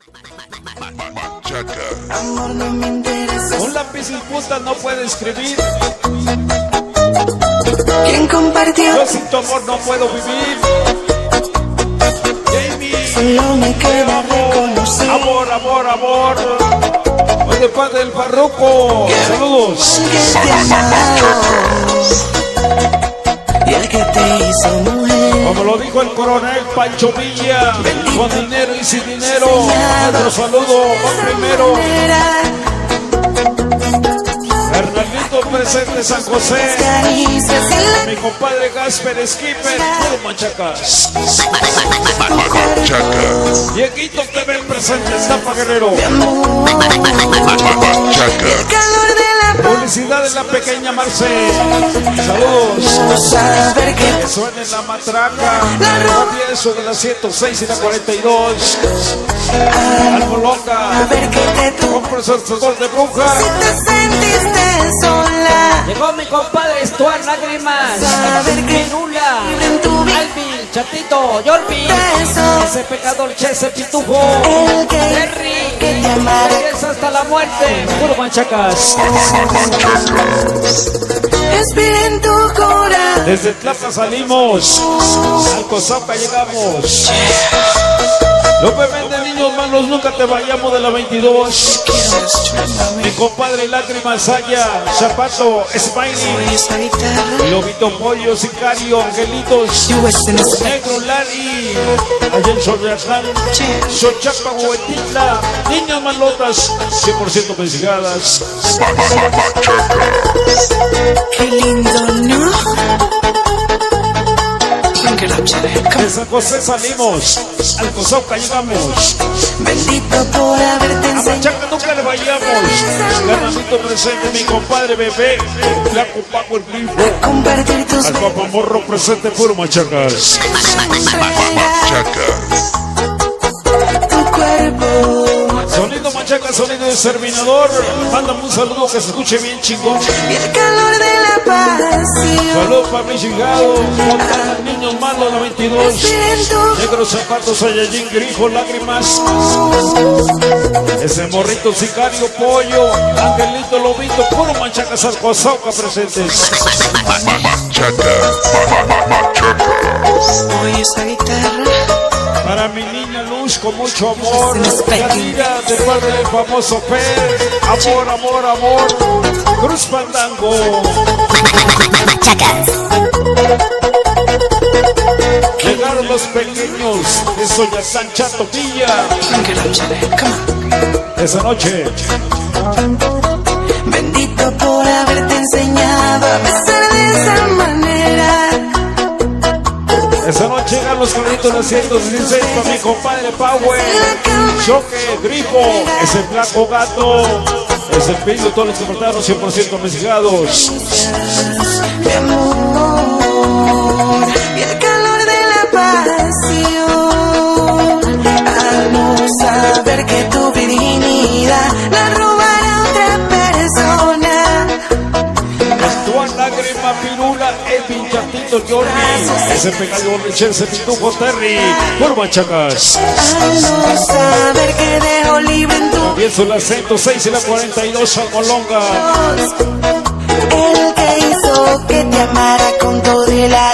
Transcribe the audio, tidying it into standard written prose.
Amor, no me interesa. Un lápiz sin punta no puede escribir. ¿Quién compartió? Yo sin tu amor no puedo vivir. Jamie, Solo me queda reconocer. amor, amor, amor. Oye, padre del Farruko, saludos. Que te amamos. Y el que te hizo mujer. Como lo dijo el coronel Pancho Villa, con dinero y sin dinero, nuestro saludo va primero. Hernandito presente San José, Caricias en la mi compadre Gasper Skipper, puro Manchacas. Dieguito TV presente, Zapa Guerrero. amor. El calor de la Publicidad de la pequeña Marcel. Saludos. paz. Saber que Que suene la matraca. La eso de las 106 y la 42. Almolonga. saber que te tuvo. Compresor de bruja. Si te sentiste sola. Llegó mi compadre Stuart Lágrimas, Saber que Pirula, en tu vida Alvin, Chatito, Yorbi, eso. ese pecador, ese pitufo, El que Terry, te amara. es hasta la muerte, puro Manchacas. Respira en tu corazón. Desde Tlapa salimos. Al Cozaca llegamos. López vende niños malos, nunca te vayamos de la 22. Mi compadre Lágrimas Saya, Zapato, Smiley, Esa guitarra. Lobito Pollo, Sicario, Angelitos, Negro Lari, allá en Soyatlán, Xochapa, Huetitla, niñas malotas, 100% pensigadas. Qué lindo, ¿no? De San José salimos, al Cozaca llegamos. Bendito por haberte A enseñado. Machaca nunca le vayamos. Ganamito presente, mi compadre Bebé, Flaco Paco el Grifo. Compartir tus Al Papamorro presente, puro Machacas. tu cuerpo. Sonido Machaca, sonido de Servinador. Mándame un saludo que se escuche bien chingón. Y el calor de la pasión. Saludos para mis llegados, niños malos 92. Negros zapatos, Saiyajin, Grifo, Lágrimas. Ese morrito Sicario, Pollo, Angelito, Lobito, puro Manchacas, Alcoazauca presentes. Oye esa guitarra. Para mi niña Luz con mucho amor. Yadira de parte del famoso Fer. Amor, amor, amor. Cruz Pandango. Llegaron los pequeños. Eso ya están Chato Villa. Esa noche. Bendito por haberte enseñado a besar de esa manera. Esa noche llegan los carritos de 116 para mi compadre Power. Choque, Grifo, ese Flaco Gato. Ese Pingo, todos los que portaron 100% mezclados. Mi amor. Y el calor de la pasión. Al no saber que tu virginidad la robará otra persona. Stuart Lágrima, Pirula, Elvin, Chatito, Jordi. Ese pecado Richard, ese Pitufo, Terry. Por Machacas. Al no saber que dejo libre en tu También son las 106 y la 42 Almolonga. voz. El que hizo que te amara con todo el alma.